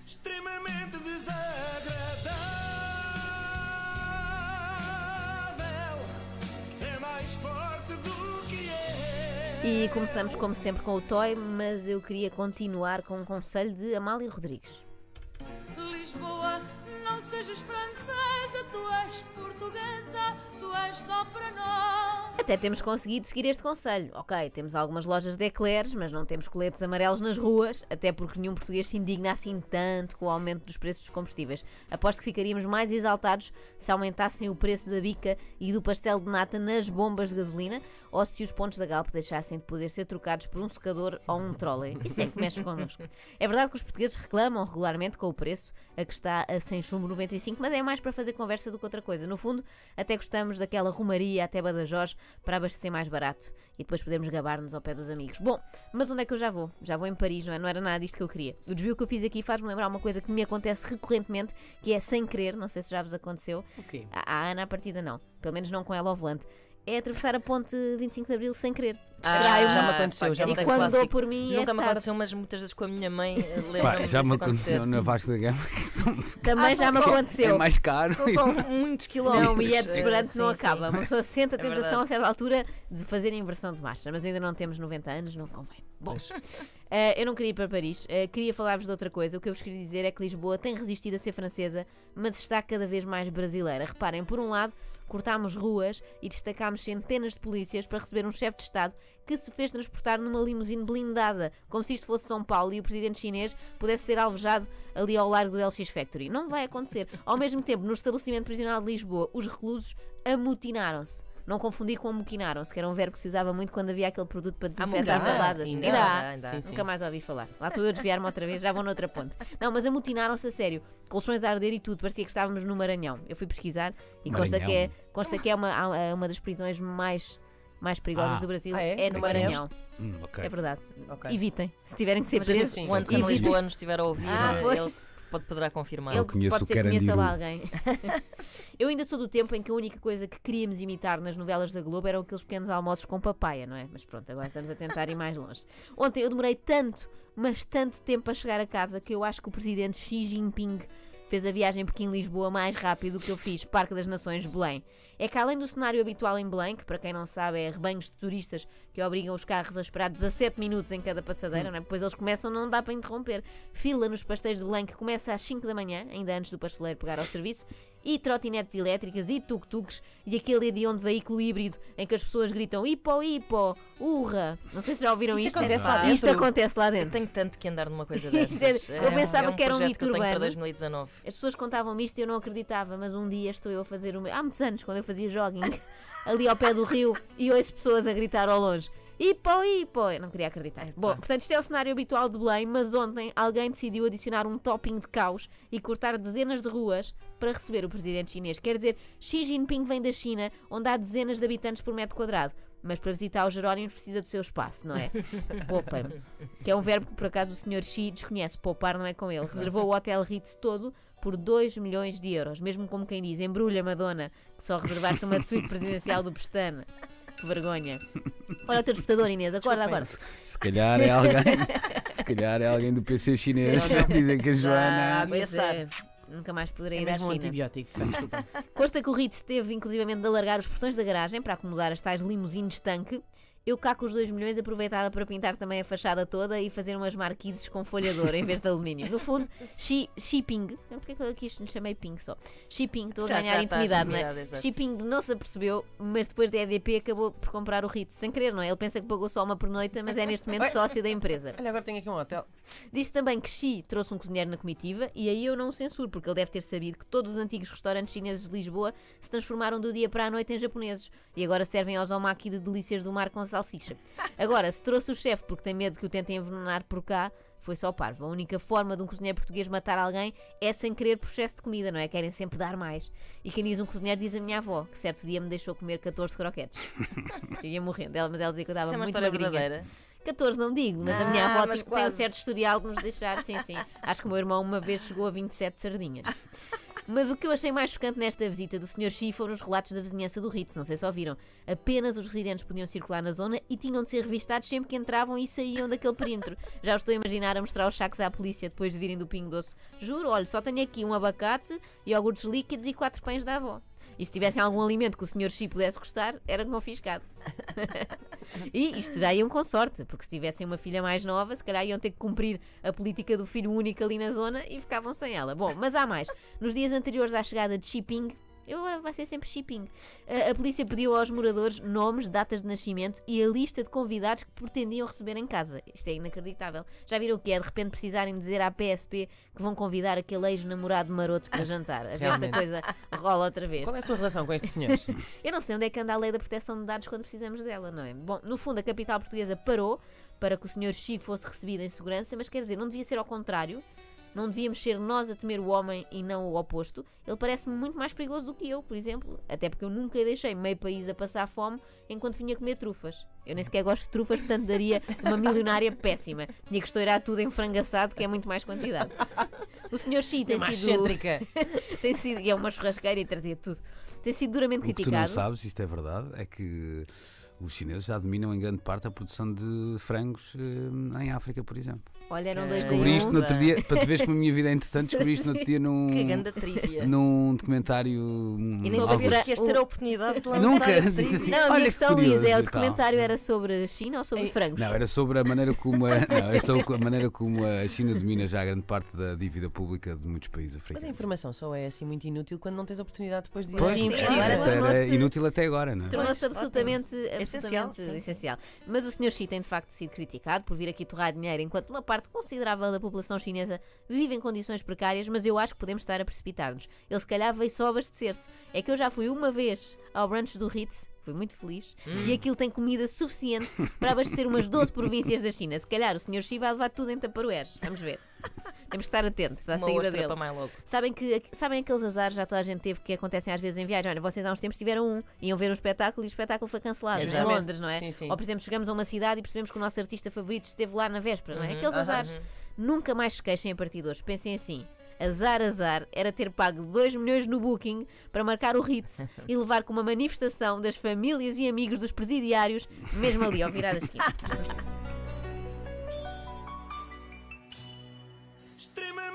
extremamente desagradável. É mais forte do que é. E começamos como sempre com o Toy, mas eu queria continuar com um conselho de Amália Rodrigues. Lisboa, não sejas francesa, tu és portuguesa, tu és só para nós. Até temos conseguido seguir este conselho. Ok, temos algumas lojas de eclairs, mas não temos coletes amarelos nas ruas, até porque nenhum português se indigna assim tanto com o aumento dos preços dos combustíveis. Aposto que ficaríamos mais exaltados se aumentassem o preço da bica e do pastel de nata nas bombas de gasolina, ou se os pontos da Galp deixassem de poder ser trocados por um secador ou um trolley. Isso é que mexe connosco. É verdade que os portugueses reclamam regularmente com o preço, a que está a 100 chumbo 95, mas é mais para fazer conversa do que outra coisa. No fundo, até gostamos daquela romaria até Badajoz para abastecer mais barato e depois podermos gabar-nos ao pé dos amigos. Bom, mas onde é que eu já vou? Já vou em Paris, não é? Não era nada disto que eu queria. O desvio que eu fiz aqui faz-me lembrar uma coisa que me acontece recorrentemente, que é sem querer, não sei se já vos aconteceu. O quê? A Ana, à partida, não. Pelo menos não com ela ao volante. É atravessar a ponte 25 de Abril sem querer. Já me aconteceu, já me E aconteceu. quando dou por mim Nunca é me tarde. aconteceu, mas muitas vezes com a minha mãe Pá, lembro-me já me disso aconteceu acontecer. na Vasco da Gama. Também já me só- aconteceu. É mais caro. São muitos quilómetros. Não, e é desesperante, não Sim, acaba. sim. Uma pessoa sente a É tentação verdade. a certa altura de fazer a inversão de marcha, mas ainda não temos 90 anos, não convém. Bom, eu não queria ir para Paris, queria falar-vos de outra coisa. O que eu vos queria dizer é que Lisboa tem resistido a ser francesa, mas está cada vez mais brasileira. Reparem, por um lado, cortámos ruas e destacámos centenas de polícias para receber um chefe de Estado que se fez transportar numa limusine blindada, como se isto fosse São Paulo e o presidente chinês pudesse ser alvejado ali ao largo do LX Factory. Não vai acontecer. Ao mesmo tempo, no estabelecimento prisional de Lisboa, os reclusos amotinaram-se. Não confundir com amoquinaram-se, que era um verbo que se usava muito quando havia aquele produto para desinfetar Amoquinar? saladas. Ainda Ainda há, há. ainda há. Sim, sim. Nunca mais ouvi falar. Lá estou eu a desviar-me outra vez, já vou noutra ponte. Não, mas amotinaram-se a sério. Colchões a arder e tudo, parecia que estávamos no Maranhão. Eu fui pesquisar e Maranhão. consta que é uma das prisões mais perigosas do Brasil. é? No No Maranhão. Ok. É verdade. Ok. Evitem. Se tiverem que ser Mas presos, se sim, o Anderson sim. Lisboa nos estiver a ouvir, pois. ele poderá confirmar. ele conheço pode o ser que conheça Carandiru. lá alguém. Eu ainda sou do tempo em que a única coisa que queríamos imitar nas novelas da Globo eram aqueles pequenos almoços com papaya, não é? Mas pronto, agora estamos a tentar ir mais longe. Ontem eu demorei tanto, mas tanto tempo a chegar a casa que eu acho que o presidente Xi Jinping fez a viagem Pequim-Lisboa mais rápido do que eu fiz Parque das Nações Belém. É que além do cenário habitual em Belém, que para quem não sabe é rebanhos de turistas que obrigam os carros a esperar 17 minutos em cada passadeira, não é? Depois eles começam, não dá para interromper. Fila nos pastéis de Belém que começa às 5 da manhã, ainda antes do pasteleiro pegar ao serviço, e trotinetes elétricas e tuk-tuks e aquele hediondo veículo híbrido em que as pessoas gritam hipo, hipo, urra. Não sei se já ouviram Isso isto. acontece lá Isto dentro? acontece lá Eu dentro. tenho tanto que andar numa coisa Isto dessas. eu pensava um que era um projeto mito que eu tenho para urbano. 2019. As pessoas contavam-me isto e eu não acreditava, mas um dia estou eu a fazer o meu. Há muitos anos, quando eu fazia jogging, ali ao pé do rio, e ouço pessoas a gritar ao longe. Hipo, hipo! Eu não queria acreditar. Bom, portanto, isto é o cenário habitual de Belém, mas ontem alguém decidiu adicionar um topping de caos e cortar dezenas de ruas para receber o presidente chinês. Quer dizer, Xi Jinping vem da China, onde há dezenas de habitantes por metro quadrado. Mas para visitar os Jerónimos precisa do seu espaço, não é? Poupem-me. Que é um verbo que por acaso o Sr. Xi desconhece. Poupar não é com ele. Reservou o Hotel Ritz todo por 2 milhões de euros. Mesmo como quem diz, embrulha Madonna, que só reservaste uma suíte presidencial do Pestana. Que vergonha. Olha o teu despertador, Inês, acorda agora. Se calhar é alguém. Se calhar é alguém do PC chinês. Dizem que a Joana. Pois é, nunca mais poderei É ir à mesmo um China. antibiótico, peço desculpa. Consta que o Ritz teve inclusivamente de alargar os portões da garagem para acomodar as tais limusines tanque. Eu cá com os 2 milhões aproveitava para pintar também a fachada toda e fazer umas marquises com folha de ouro em vez de alumínio. No fundo, Xi-Ping, porque é que eu aqui lhe chamei Ping só? Xi-Ping, estou a Já ganhar estás intimidade, não é? intimidado, exato. Xi-Ping não se apercebeu, mas depois da EDP acabou por comprar o Ritz, sem querer, não é? Ele pensa que pagou só uma pernoita, mas é neste momento sócio da empresa. Olha, agora tenho aqui um hotel. Diz também que Xi trouxe um cozinheiro na comitiva e aí eu não o censuro, porque ele deve ter sabido que todos os antigos restaurantes chineses de Lisboa se transformaram do dia para a noite em japoneses e agora servem aos omaki de delícias do mar com salsicha. Agora, se trouxe o chefe porque tem medo que o tentem envenenar por cá, foi só parvo. A única forma de um cozinheiro português matar alguém é sem querer processo de comida, não é? Querem sempre dar mais. E quem diz um cozinheiro diz a minha avó, que certo dia me deixou comer 14 croquetes. Eu ia morrendo, mas ela dizia que eu estava Isso é uma muito história magrinha. verdadeira. 14 não digo, mas a minha avó mas tem um quase. certo historial de nos deixar, sim. Acho que o meu irmão uma vez chegou a 27 sardinhas. Mas o que eu achei mais chocante nesta visita do Sr. Xi foram os relatos da vizinhança do Ritz, não sei se ouviram. Apenas os residentes podiam circular na zona e tinham de ser revistados sempre que entravam e saíam daquele perímetro. Já os estou a imaginar a mostrar os sacos à polícia depois de virem do Pingo Doce. Juro, olha, só tenho aqui um abacate, iogurtes líquidos e 4 pães da avó. E se tivessem algum alimento que o Sr. Xi pudesse gostar, era confiscado. E isto já iam com sorte, porque se tivessem uma filha mais nova, se calhar iam ter que cumprir a política do filho único ali na zona e ficavam sem ela. Bom, mas há mais. Nos dias anteriores à chegada de Xi Jinping, agora vai ser sempre Xi Jinping, a polícia pediu aos moradores nomes, datas de nascimento e a lista de convidados que pretendiam receber em casa. Isto é inacreditável. Já viram o que é? De repente precisarem dizer à PSP que vão convidar aquele ex-namorado maroto para jantar. A ver se a Realmente. coisa rola outra vez. Qual é a sua relação com estes senhores? Eu não sei onde é que anda a lei da proteção de dados quando precisamos dela, não é? Bom, no fundo a capital portuguesa parou para que o Sr. Xi fosse recebido em segurança, mas quer dizer, não devia ser ao contrário? Não devíamos ser nós a temer o homem e não o oposto? Ele parece-me muito mais perigoso do que eu, por exemplo. Até porque eu nunca deixei meio país a passar fome enquanto vinha comer trufas. Eu nem sequer gosto de trufas, portanto daria uma milionária péssima. Tinha que estourar tudo em frango assado, que é muito mais quantidade. O Sr. Xi tem Mais sido... excêntrica. tem sido... E é uma churrasqueira e trazia tudo. Tem sido duramente O que tu criticado. não sabes, isto é verdade, é que os chineses já dominam em grande parte a produção de frangos em África, por exemplo. Olha, eram dois em Descobri isto um. no outro dia, para te veres como a minha vida é interessante, descobri isto no outro dia Que ganda trivia. num documentário. E nem Sobre sabias a- que ias ter a oportunidade de lançar Nunca esse disse trivia. assim. Não, a Olha minha que questão, curioso Luís, é o e tal. documentário era sobre a China ou sobre frangos? Não, era sobre a maneira como a maneira como a China domina já grande parte da dívida pública de muitos países Mas a africanos. informação só é assim muito inútil quando não tens oportunidade depois de Pois, Sim, investir. agora isto era tornou-se- inútil até agora, não é? Tornou-se Pois, absolutamente, Essencial, absolutamente sim, sim. essencial. Mas o Sr. Xi tem de facto sido criticado por vir aqui torrar dinheiro enquanto uma parte considerável da população chinesa vive em condições precárias, mas eu acho que podemos estar a precipitar-nos. Ele se calhar veio só abastecer-se. É que eu já fui uma vez ao brunch do Ritz, fui muito feliz, e aquilo tem comida suficiente para abastecer umas 12 províncias da China. Se calhar o Sr. Xi vai levar tudo em tupperwares. Vamos ver. Temos que estar atentos à Uma saída ostra dele. para mais logo. Sabem aqueles azares já toda a gente teve que acontecem às vezes em viagem? Olha, vocês há uns tempos tiveram iam ver um espetáculo e o espetáculo foi cancelado. Em Exatamente. Londres, não é? Sim, sim. Ou, por exemplo, chegamos a uma cidade e percebemos que o nosso artista favorito esteve lá na véspera, não é? Aqueles aham. azares. Nunca mais se queixem a partir de hoje. Pensem assim. Azar era ter pago 2 milhões no Booking para marcar o Ritz e levar com uma manifestação das famílias e amigos dos presidiários, mesmo ali ao virar da esquina. Extremamente